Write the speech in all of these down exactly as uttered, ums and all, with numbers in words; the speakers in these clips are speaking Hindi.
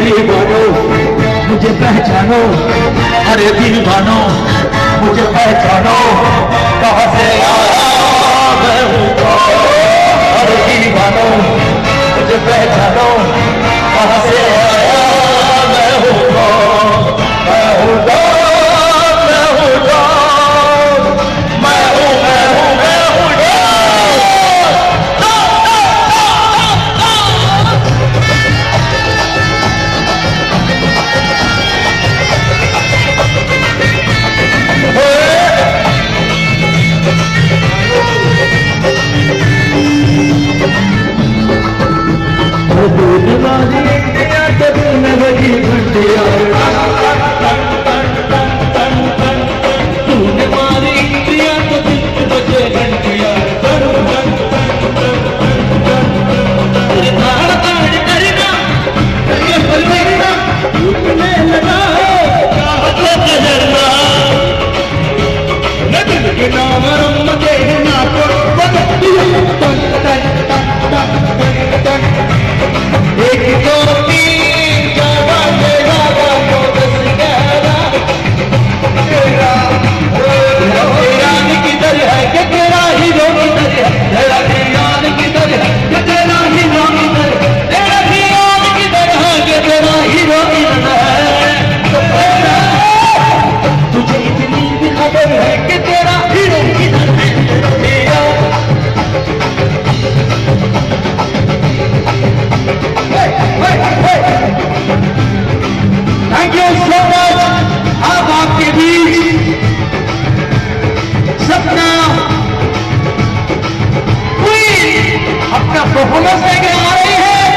दीवानो मुझे पहचानो, अरे दीवानो मुझे पहचानो, कहाँ से आया मैं हूँ कौन, अरे दीवानो मुझे पहचानो, कहाँ से आया मैं हूँ कौन, मैं हूँ कौन, मैं हूँ कौन, मैं हूँ मैं हूँ मैं हूँ दूध वाली इंडिया तभी न लगी घंटिया, दूध वाली इंडिया तो तीन बजे घंटिया, अरे ताड़ ताड़ करना ये बलवेना टूटने लगा चाहत कजरना, नदिन के नाम रम देखना को बदलिया, तन तन तन तन तन एक दो तीन चार तेरा दो दस ग्यारह, तेरा तेरा किधर है कि तेरा हीरो किधर है, तेरा ध्यान किधर है कि तेरा हीरो किधर है, तेरा ध्यान किधर है कि तेरा हीरो किधर है, तुझे इतनी भी खबर है कि तेरा हीरो किधर है, थैंक यू सो मच। अब आपके बीच सपना क्वीन अपना परफॉर्मेंस लेके आ रही है।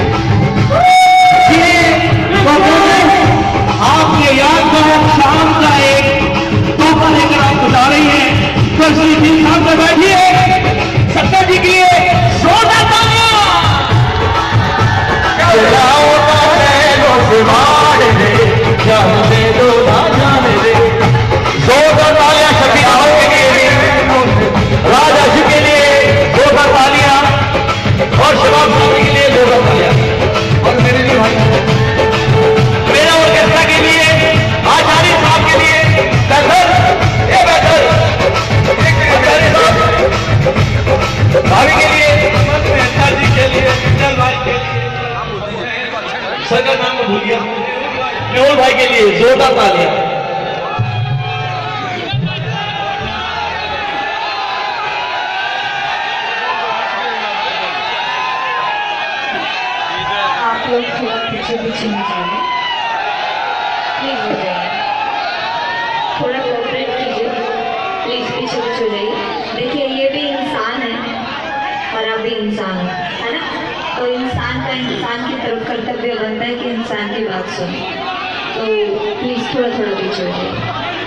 ये परफॉर्मेंस आपके यादगार शाम का एक तोहफा लेकर आप बता रही है। तो श्री जी साहब में बैठिए, सत्ता जी के लिए जोरदार तालियां। जाने दो ना जाने दे, जोरदार तालियां शफी आवाज के लिए, राजा जी के लिए जोरदार तालियां, और शबाब साहब के लिए जोरदार तालियां, और मेरे लिए भाई मेरा ऑर्केस्ट्रा के लिए, आचार्य साहब के लिए, बेहतर ये बेहतर आचार्य साहब भाभी के लिए, मेहता जी के लिए, विठल भाई के लिए, सर नाम को भूल गया, मेहुल भाई के लिए जोरदार तालियां। आप लोग थोड़ा पीछे पीछे हो जाइए, प्लीज हो जाइए, थोड़ा कोऑपरेट कीजिए, प्लीज पीछे पीछे हो जाइए। देखिए ये भी इंसान है और आप भी इंसान हो, है ना? तो इंसान का इंसान की तरफ कर्तव्य बनता है कि इंसान की बात सुने, तो प्लीज थोड़ा थोड़ा पीछे हो जाइए।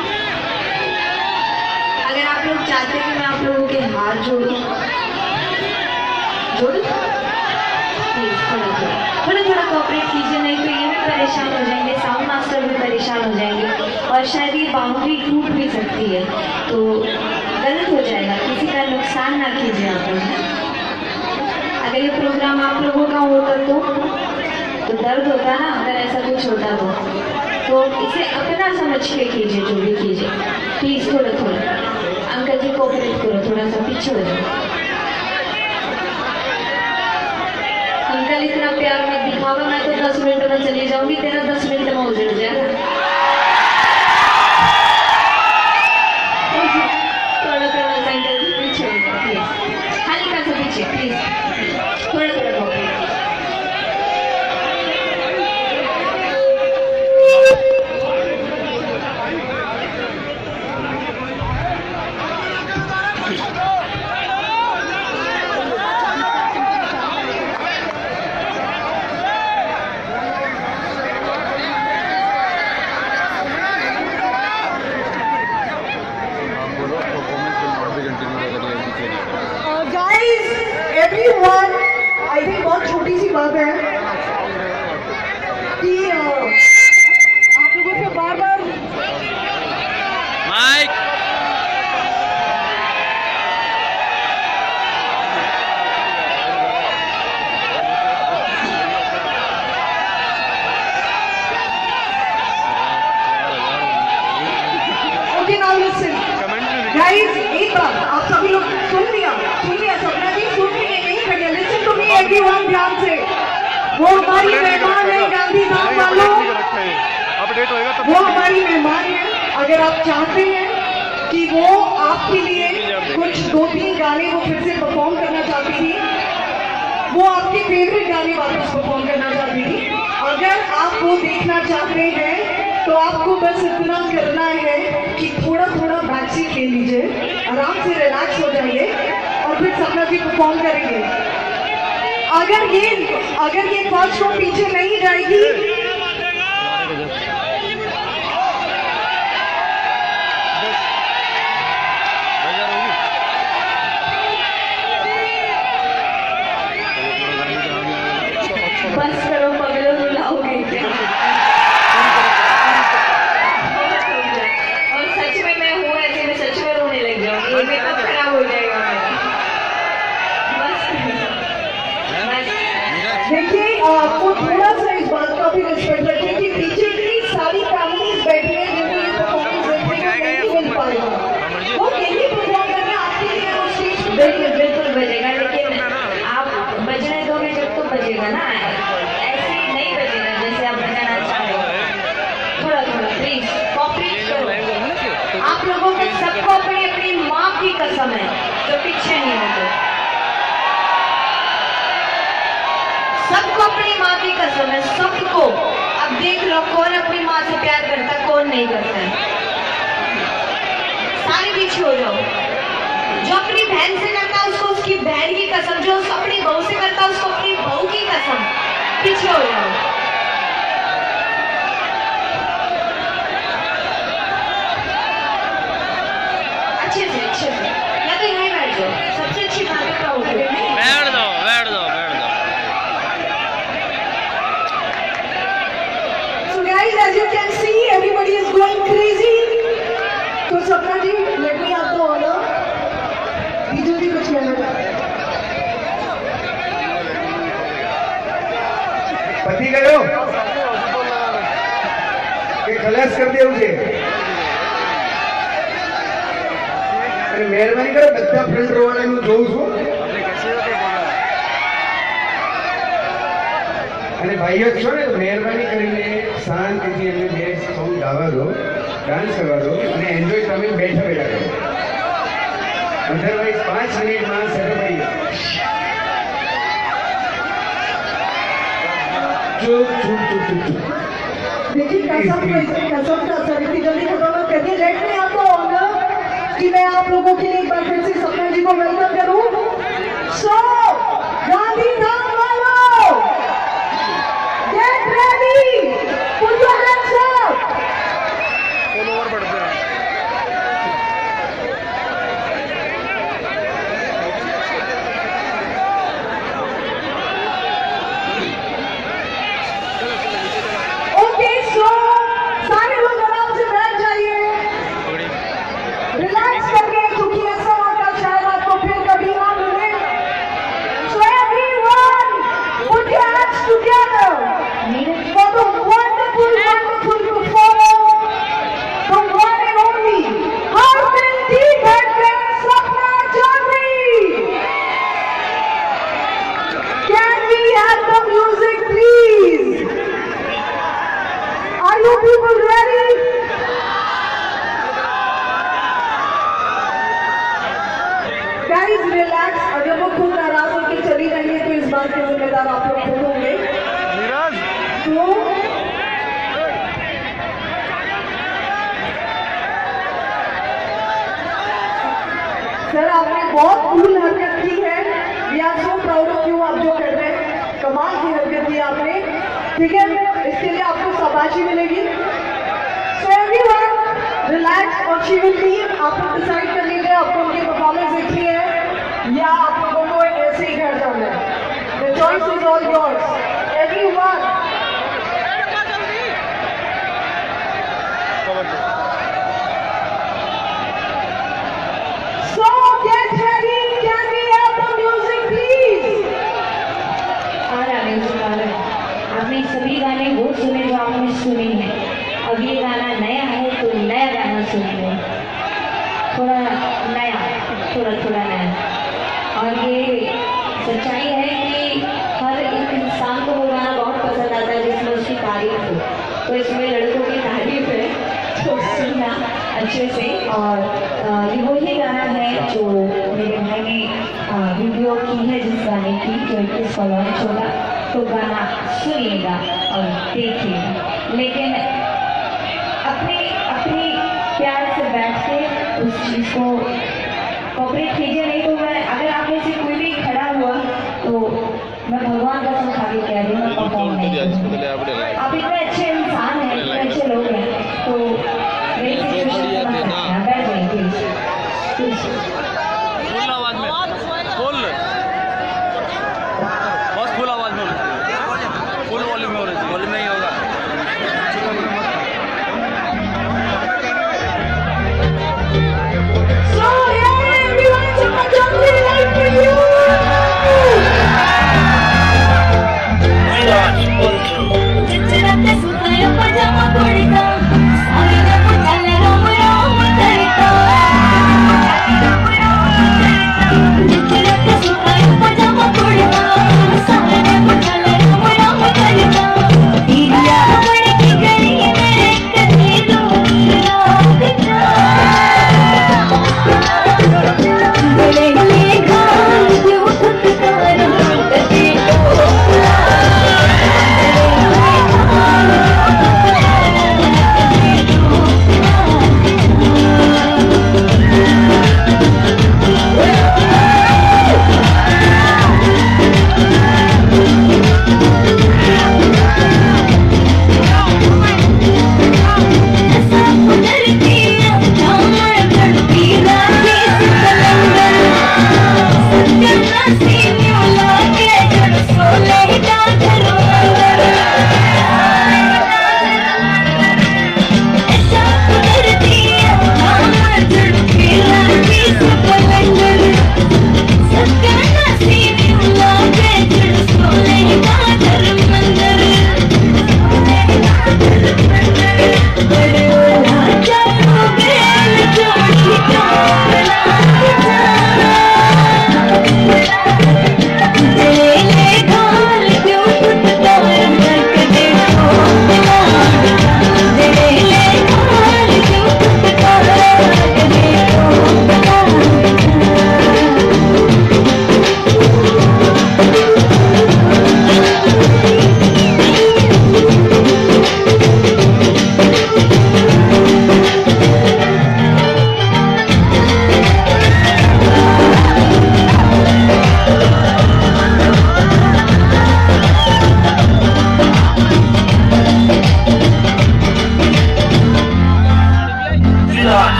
अगर आप लोग चाहते हैं कि मैं आप लोगों के हाथ जोड़ूं, जोड़ूं? प्लीज थोड़ा थोड़ा थोड़ा थोड़ा कोऑपरेट कीजिए, नहीं तो ये भी परेशान हो जाएंगे, साउंड मास्टर भी परेशान हो जाएंगे, और शायद ये बाउंड्री टूट भी सकती है, तो गलत हो जाएगा। किसी का नुकसान ना कीजिए आप लोग। अगर ये प्रोग्राम आप लोगों का होता तो तो दर्द होता ना, अगर ऐसा कुछ होता तो तो इसे अपना समझ के कीजिए, जो भी कीजिए प्लीज थोड़ा थोड़ा। अंकल जी कोऑपरेट करो, थोड़ा सा पीछे हो जाओ। अंकल इतना प्यार मत दिखावा, मैं तो दस मिनट में चली जाऊंगी, तेरा दस मिनट में उजड़ जाएगा। थोड़ा थोड़ा अंकल जी पीछे हो जाओ प्लीज, हल्का सा पीछे प्लीज, थोड़ा थोड़ा कोऑपरेट। गाइस एक बात आप सभी लोग सुन लिया सुन लिया सपना जी सुन लिए नहीं खड़े लिसन टू मी एवरीवन ध्यान से वो हमारी मेहमान है गांधीधाम वालों अपडेट होएगा तो वो हमारी मेहमान है अगर आप चाहते हैं कि वो आपके लिए कुछ दो तीन गाने वो फिर से परफॉर्म करना चाहती थी वो आपके फेवरेट गाने वापस परफॉर्म करना चाहती थी अगर आप वो देखना चाहते हैं तो आपको बस इतना करना है कि थोड़ा थोड़ा बैक सीट ले लीजिए आराम से रिलैक्स हो जाइए और फिर सपना जी परफॉर्म करेंगे अगर ये अगर ये फर्स्ट रो पीछे नहीं जाएगी बस करो पगलो रुलाओगे क्या और सच में मैं हूँ ऐसे में सच में रोने लग जाऊंगी ये मेकअप खराब हो जाएगा मेरा बस बस देखिए आपको थोड़ा सा इस बात का भी रिस्पेक्ट रखिए कि पीछे इतनी सारी फैमिलीज बैठी है जिनको ये परफॉर्मेंस देखने को नहीं मिल पाएगा वो यही परफॉर्म करने आपके लिए वो स्टेज पे बिल्कुल बिल्कुल बजेगा लेकिन आप बजने दोगे जब तो बजेगा ना ऐसे नहीं बजेगा जैसे आप बजाना चाह रहे हो थोड़ा थोड़ा प्लीज कॉपरेट करो आप लोगों को सबको अपनी अपनी माँ की कसम है तो पीछे नहीं होते सबको अपनी माँ की कसम है सबको अब देख लो कौन अपनी माँ से प्यार करता है कौन नहीं करता है सारे पीछे हो जाओ जो अपनी बहन से करता है उसको उसकी बहन की कसम जो अपनी बहू से करता है उसको अपनी बहू की कसम पीछे हो जाओ अच्छे से अच्छे से या तो यहीं बैठ जाओ सबसे अच्छी बात क्या होगी बैठ दो बैठ दो बैठ दो So guys, as you can see, everybody is going crazy. तो सपना जी, let me have the honor. Biju जी कुछ कहना चाहते हैं? पति गयो कि खलास कर दिया मुझे अरे मेहरबानी करो बच्चा फ्रंट रो वाले में જોઉં છું અને ભાઈઓ છો ને તો મહેરબાની કરીને શાંતિથી એમને બે સોંગ ગાવા દો ડાન્સ કરવા દો અને એન્જોય તમે બેઠા બેઠા કરો અધરવાઇઝ પાંચ મિનિટમાં સર્વભાઈ ચૂપ ચૂપ ચૂપ ચૂપ ચૂપ देखिए कसम कसम का सर इतनी जल्दी खत्म मत करिए लेट में आपको ऑनर कि मैं आप लोगों के लिए एक बार फिर से सपना जी को वेलकम करूं सो गांधीधाम वालों get ready put your hands up follower बढ़ते हैं ओके सो सारे लोग आराम से बैठ जाइए रिलैक्स करके क्योंकि ऐसा होता शायद आपको फिर कभी ना मिले so everyone put your hands together for the wonderful wonderful performer the one and only हर दिन दी बैठकर Sapna Choudhary can we have the music please Are you people ready? Guys, relax. अगर वो खुद नाराज होकर चली गई है तो इस बात के जिम्मेदार आप लोग खुद होंगे। नीरज तो सर आपने बहुत कूल हरकत की है। We are so proud of you आप जो कर रहे हैं। कमाल की हरकत की आपने। ठीक है इसके लिए आपको शाबाशी मिलेगी सो एवरीवन रिलैक्स और शी विल बी आप लोग डिसाइड कर लीजिए आपको उनकी परफॉर्मेंस देखनी है या आप लोगों को ऐसे ही घर जाना है the choice is all yours everyone so get ready can we have the music please आ रहा है म्यूजिक आ रहा है आपने सभी गाने वो सुने जो आपने सुने हैं अब ये गाना नया है तो नया गाना सुन लो थोड़ा नया, थोड़ा थोड़ा नया। और ये सच्चाई है कि हर एक इंसान को वो गाना बहुत पसंद आता है जिसमें उसकी तारीफ हो। तो इसमें लड़कों की तारीफ है, तो सुनना अच्छे से। और अ, ये वही गाना है जो मेरे भाई ने अ, वीडियो की है जिस गाने की, जो इक्कीस को लॉन्च होगा। तो गाना सुनिएगा और देखिएगा, लेकिन अपने अपने प्यार से बैठ के उस चीज़ को कॉपरेट कीजिए। नहीं तो मैं, अगर आप में से कोई भी खड़ा हुआ तो मैं भगवान का कसम खा के कह रही हूँ, परफॉर्म नहीं करूँगी। आप इतने